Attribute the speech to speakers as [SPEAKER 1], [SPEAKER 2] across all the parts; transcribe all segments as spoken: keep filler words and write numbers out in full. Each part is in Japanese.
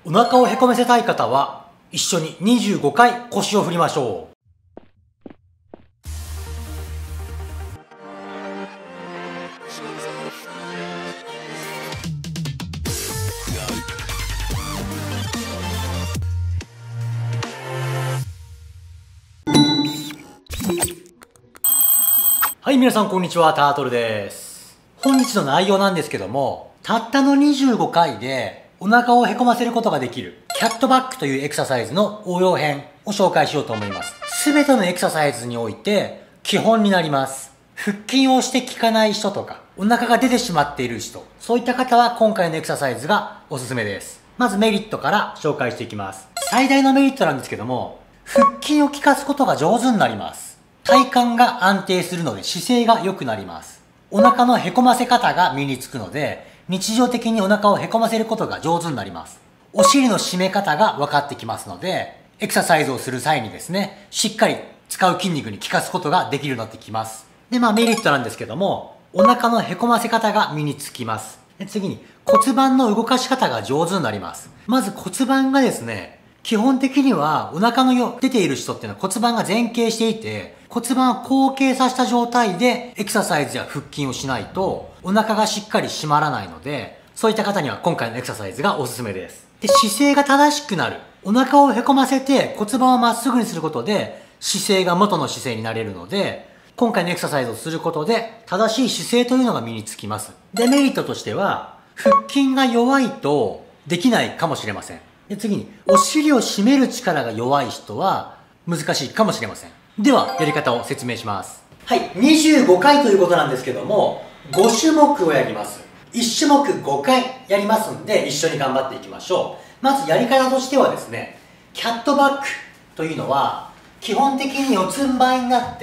[SPEAKER 1] お腹をへこませたい方は一緒ににじゅうごかい腰を振りましょう。はい、皆さんこんにちは、タートルです。本日の内容なんですけども、たったのにじゅうごかいでお腹をへこませることができるキャットバックというエクササイズの応用編を紹介しようと思います。すべてのエクササイズにおいて基本になります。腹筋をして効かない人とか、お腹が出てしまっている人、そういった方は今回のエクササイズがおすすめです。まずメリットから紹介していきます。最大のメリットなんですけども、腹筋を効かすことが上手になります。体幹が安定するので姿勢が良くなります。お腹のへこませ方が身につくので、日常的にお腹をへこませることが上手になります。お尻の締め方が分かってきますので、エクササイズをする際にですね、しっかり使う筋肉に効かすことができるようになってきます。で、まあメリットなんですけども、お腹のへこませ方が身につきます。で、次に骨盤の動かし方が上手になります。まず骨盤がですね、基本的にはお腹のよ出ている人っていうのは骨盤が前傾していて、骨盤を後傾させた状態でエクササイズや腹筋をしないとお腹がしっかり締まらないので、そういった方には今回のエクササイズがおすすめです。で、姿勢が正しくなる。お腹をへこませて骨盤をまっすぐにすることで姿勢が元の姿勢になれるので、今回のエクササイズをすることで正しい姿勢というのが身につきます。デメリットとしては、腹筋が弱いとできないかもしれません。で、次に、お尻を締める力が弱い人は難しいかもしれません。では、やり方を説明します。はい、にじゅうごかいということなんですけども、ごしゅもくをやります。いち種目ごかいやりますんで、一緒に頑張っていきましょう。まずやり方としてはですね、キャットバックというのは、基本的に四つん這いになって、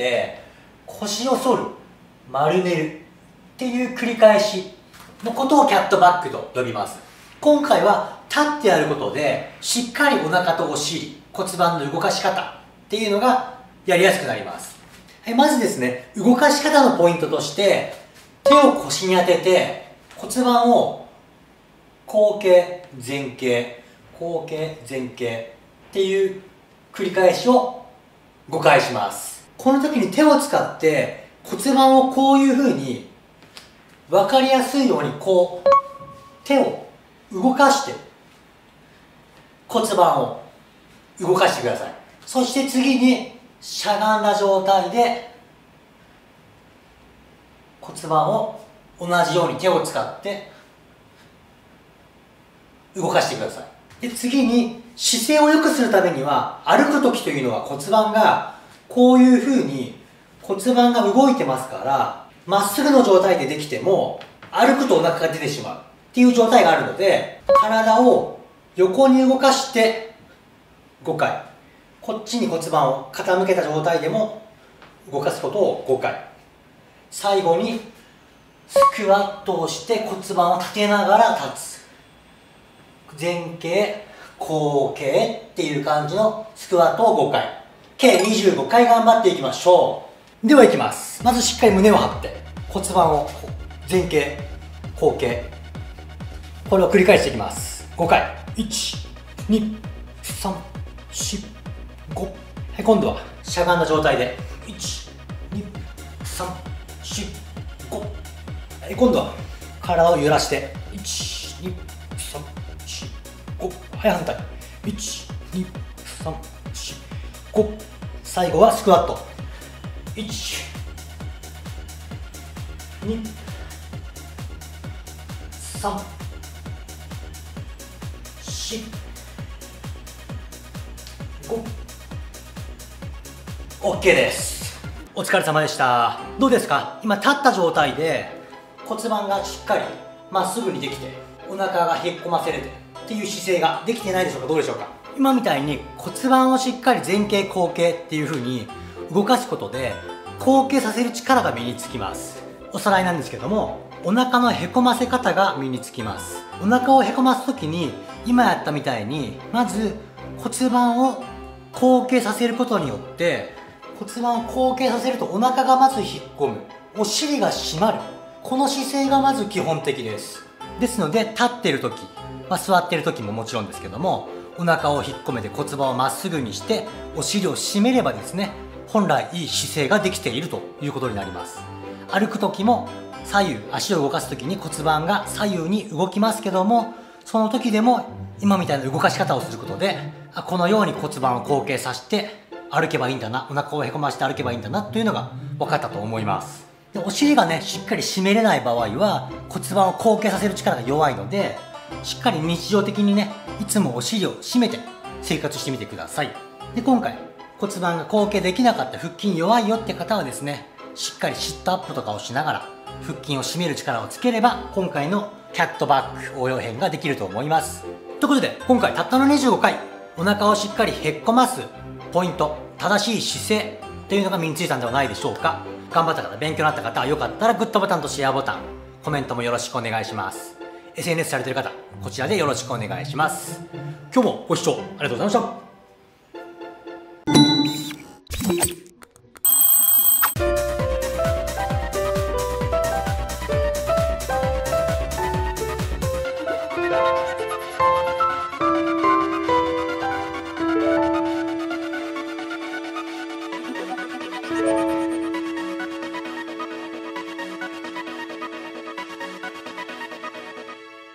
[SPEAKER 1] 腰を反る、丸めるっていう繰り返しのことをキャットバックと呼びます。今回は立ってやることで、しっかりお腹とお尻、骨盤の動かし方っていうのがやりやすくなります。はい、まずですね、動かし方のポイントとして、手を腰に当てて骨盤を後傾、前傾、後傾、前傾っていう繰り返しをごかいします。この時に手を使って骨盤をこういう風に分かりやすいようにこう手を動かして骨盤を動かしてください。そして次にしゃがんだ状態で骨盤を同じように手を使って動かしてください。で、次に姿勢を良くするためには、歩く時というのは骨盤がこういう風に骨盤が動いてますから、まっすぐの状態でできても歩くとお腹が出てしまうっていう状態があるので、体を横に動かしてごかい、こっちに骨盤を傾けた状態でも動かすことをごかい、最後にスクワットをして骨盤を立てながら立つ、前傾後傾っていう感じのスクワットをごかい、計にじゅうごかい頑張っていきましょう。ではいきます。まずしっかり胸を張って骨盤を前傾後傾、これを繰り返していきます。ごかい、いち、に、さん、よん、ご。はい、今度はしゃがんだ状態でいち、に、さん、よん、ご。はい、今度は体を揺らしていち、に、さん、よん、ご。はい、反対いち、に、さん、よん、ご。最後はスクワットいち、に、さん、よん、ご。 OK です。お疲れ様でした。どうですか？今立った状態で骨盤がしっかりまっすぐにできて、お腹がへっこませれてっていう姿勢ができてないでしょうか？どうでしょうか？今みたいに骨盤をしっかり前傾後傾っていう風に動かすことで後傾させる力が身につきます。おさらいなんですけども、お腹のへこませ方が身につきます。お腹をへこます時に今やったみたいに、まず骨盤を後傾させることによって、骨盤を後傾させるとお腹がまず引っ込む、お尻が締まる、この姿勢がまず基本的です。ですので立ってる時、 まあ、座ってる時ももちろんですけども、お腹を引っ込めて骨盤をまっすぐにしてお尻を締めればですね、本来いい姿勢ができているということになります。歩く時も左右、足を動かす時に骨盤が左右に動きますけども、その時でも今みたいな動かし方をすることで、あ、このように骨盤を後傾させて歩けばいいんだな、お腹をへこまして歩けばいいんだなというのが分かったと思います。で、お尻がねしっかり締めれない場合は骨盤を後傾させる力が弱いので、しっかり日常的にねいつもお尻を締めて生活してみてください。で、今回骨盤が後傾できなかった、腹筋弱いよって方はですね、しっかりシットアップとかをしながら腹筋を締める力をつければ、今回のキャットバック応用編ができると思います。ということで、今回たったのにじゅうごかいお腹をしっかりへっこますポイント、正しい姿勢というのが身についたんではないでしょうか。頑張った方、勉強になった方はよかったらグッドボタンとシェアボタン、コメントもよろしくお願いします。 エスエヌエス されている方、こちらでよろしくお願いします。今日もご視聴ありがとうございました。
[SPEAKER 2] you